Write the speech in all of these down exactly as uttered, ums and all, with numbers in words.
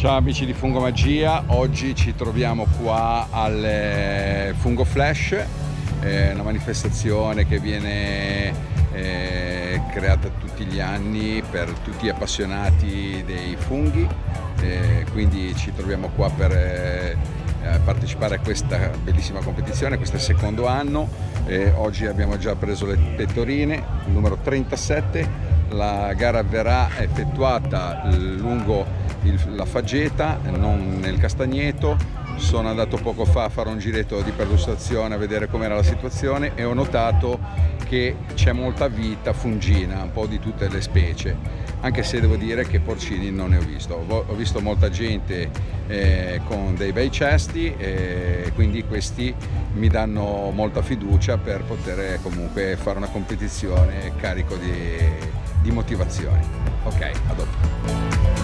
Ciao amici di Fungomagia, oggi ci troviamo qua al Fungo Flash, eh, una manifestazione che viene eh, creata tutti gli anni per tutti gli appassionati dei funghi, eh, quindi ci troviamo qua per eh, partecipare a questa bellissima competizione. Questo è il secondo anno, eh, oggi abbiamo già preso le pettorine, il numero trentasette. La gara verrà effettuata lungo il, la faggeta, non nel castagneto. Sono andato poco fa a fare un giretto di perlustrazione a vedere com'era la situazione e ho notato che c'è molta vita fungina, un po' di tutte le specie, anche se devo dire che porcini non ne ho visto. Ho visto molta gente eh, con dei bei cesti e quindi questi mi danno molta fiducia per poter comunque fare una competizione carico di, di motivazione. Ok, a dopo.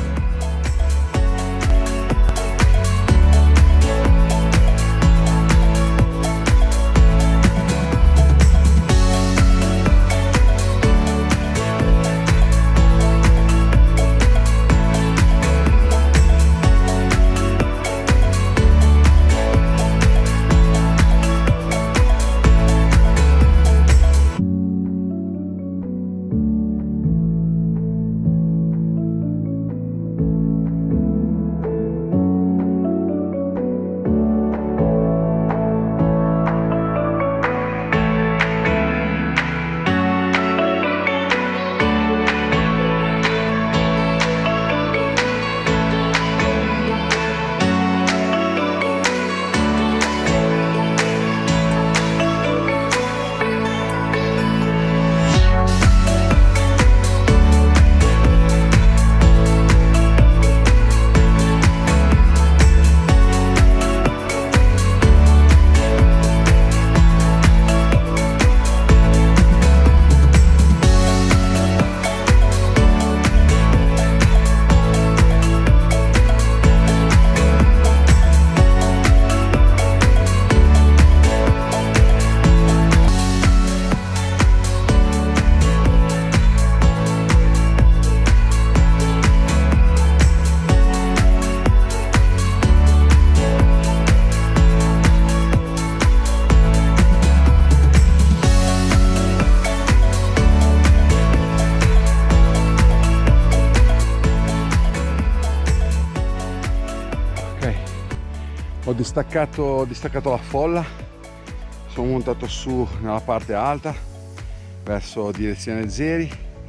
Ho distaccato, ho distaccato la folla, sono montato su nella parte alta verso direzione Zeri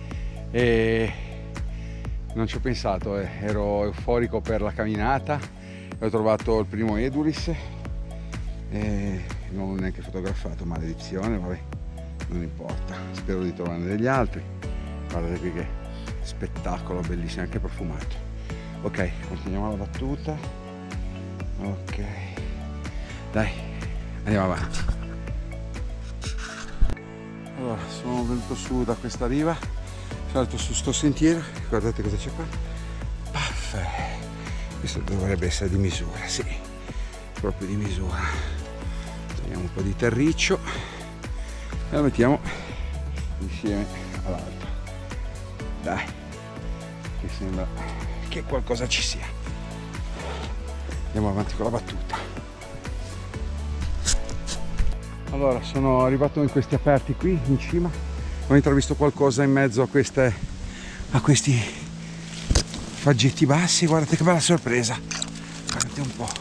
e non ci ho pensato, eh. ero euforico per la camminata e ho trovato il primo Edulis e non l'ho neanche fotografato, maledizione, vabbè, non importa, spero di trovarne degli altri. Guardate qui che spettacolo bellissimo, anche profumato. Ok, continuiamo la battuta. Ok, dai, andiamo avanti. Allora, sono venuto su da questa riva, salto su sto sentiero, guardate cosa c'è qua. Puff. Questo dovrebbe essere di misura, sì, proprio di misura. Togliamo un po' di terriccio e lo mettiamo insieme all'altro. Dai, che sembra che qualcosa ci sia. Andiamo avanti con la battuta. Allora, sono arrivato in questi aperti qui in cima, ho intravisto qualcosa in mezzo a queste a questi faggetti bassi. Guardate che bella sorpresa, guardate un po'.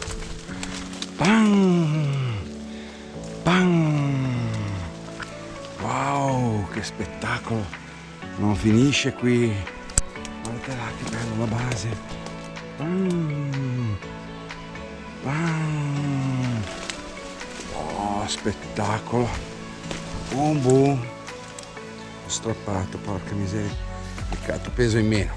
Bam! Bam! Wow, che spettacolo, non finisce qui, guardate là che bello la base. Bam! Bam! Oh, spettacolo. Boom boom. Ho strappato, porca miseria. Peccato, peso in meno.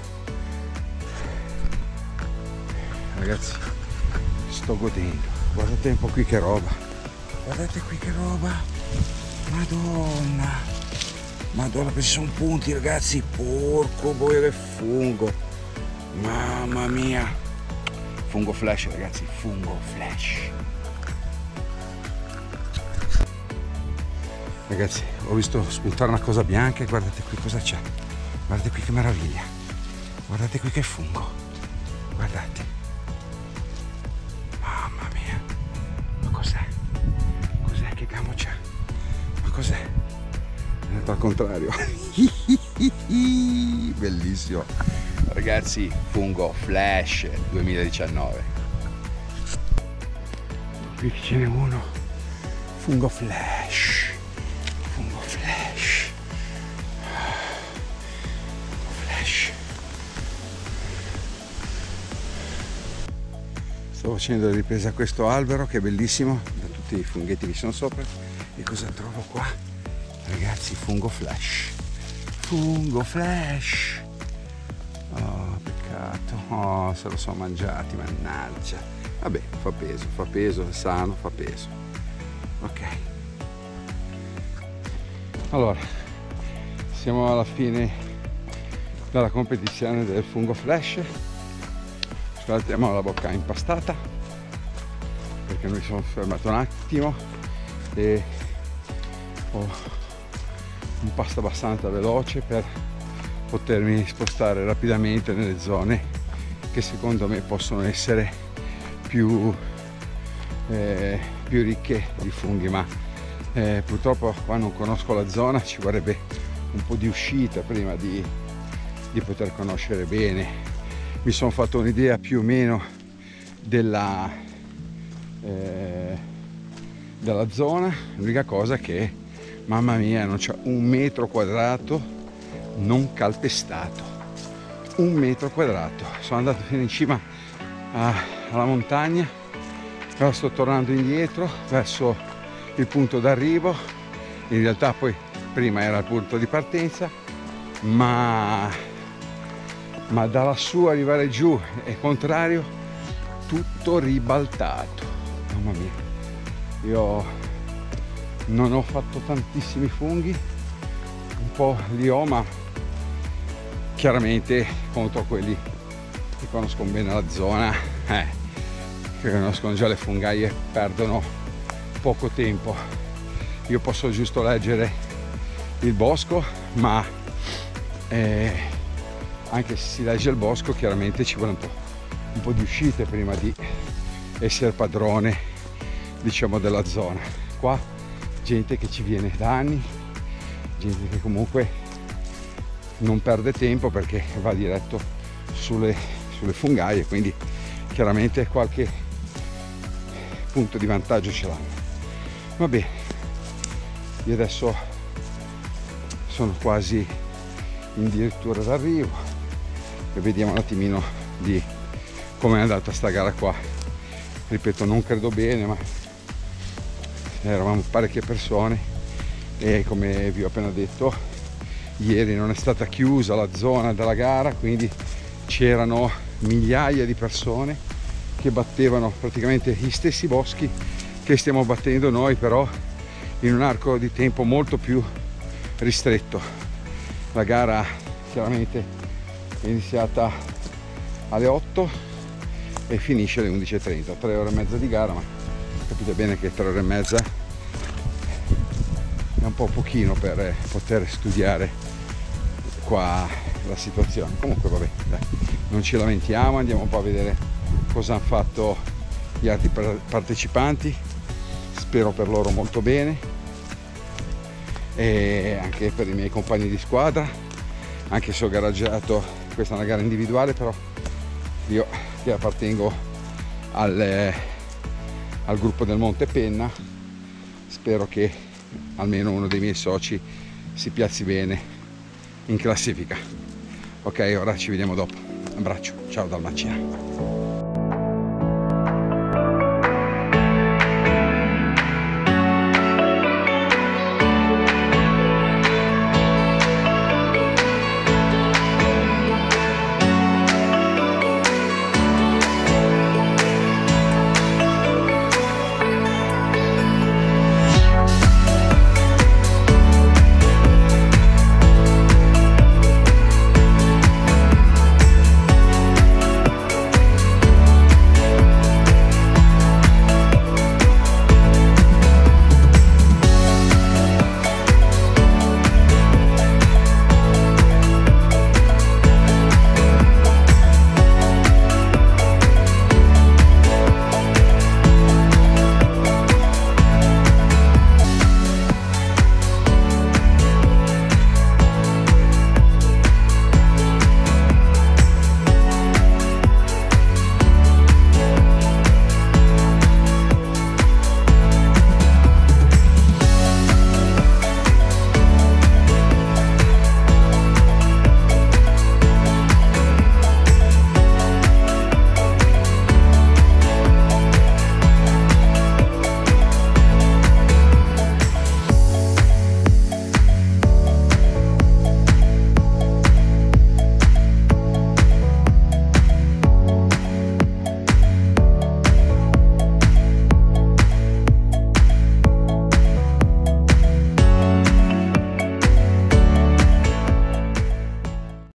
Ragazzi, sto godendo. Guardate un po' qui che roba. Guardate qui che roba. Madonna. Madonna, questi sono punti, ragazzi. Porco boia che fungo. Mamma mia. Fungo Flash, ragazzi, Fungo Flash. Ragazzi, ho visto spuntare una cosa bianca e guardate qui cosa c'è. Guardate qui che meraviglia. Guardate qui che fungo. Guardate. fatto al contrario. Bellissimo ragazzi, fungo flash duemiladiciannove. Qui ce n'è uno, fungo flash, fungo flash, flash. Sto facendo le riprese a questo albero che è bellissimo, da tutti i funghetti che sono sopra. E cosa trovo qua? Ragazzi, fungo flash, fungo flash. Oh, peccato, oh, se lo sono mangiati, mannaggia. Vabbè, fa peso, fa peso, è sano, fa peso. Ok. Allora, siamo alla fine della competizione del fungo flash. Scusate, ho la bocca impastata perché mi sono fermato un attimo e ho un passo abbastanza veloce per potermi spostare rapidamente nelle zone che secondo me possono essere più, eh, più ricche di funghi, ma eh, purtroppo qua non conosco la zona, ci vorrebbe un po' di uscita prima di, di poter conoscere bene. Mi sono fatto un'idea più o meno della, eh, della zona. L'unica cosa è che, mamma mia, non c'è un metro quadrato non calpestato, un metro quadrato. Sono andato fino in cima a, alla montagna, ora sto tornando indietro verso il punto d'arrivo. In realtà poi prima era il punto di partenza, ma ma da lassù arrivare giù è contrario, tutto ribaltato. Mamma mia, io non ho fatto tantissimi funghi, un po' li ho, ma chiaramente contro quelli che conoscono bene la zona, eh, che conoscono già le fungaie, perdono poco tempo. Io posso giusto leggere il bosco, ma eh, anche se si legge il bosco chiaramente ci vuole un po', un po' di uscite prima di essere padrone, diciamo, della zona. Qua gente che ci viene da anni, gente che comunque non perde tempo perché va diretto sulle, sulle fungaie, quindi chiaramente qualche punto di vantaggio ce l'hanno. Va bene, io adesso sono quasi addirittura d'arrivo e vediamo un attimino di come è andata sta gara qua. Ripeto, non credo bene, ma eravamo parecchie persone e come vi ho appena detto, ieri non è stata chiusa la zona della gara, quindi c'erano migliaia di persone che battevano praticamente gli stessi boschi che stiamo battendo noi, però in un arco di tempo molto più ristretto. La gara chiaramente è iniziata alle otto e finisce alle undici e trenta, tre ore e mezza di gara, ma capite bene che tre ore e mezza è un po' pochino per poter studiare qua la situazione. Comunque vabbè, dai, non ci lamentiamo, andiamo un po' a vedere cosa hanno fatto gli altri partecipanti. Spero per loro molto bene e anche per i miei compagni di squadra, anche se ho gareggiato. Questa è una gara individuale, però io che appartengo al, eh, al gruppo del Monte Penna, spero che almeno uno dei miei soci si piazzi bene in classifica. Ok, ora ci vediamo dopo. Un abbraccio, ciao dal Macina.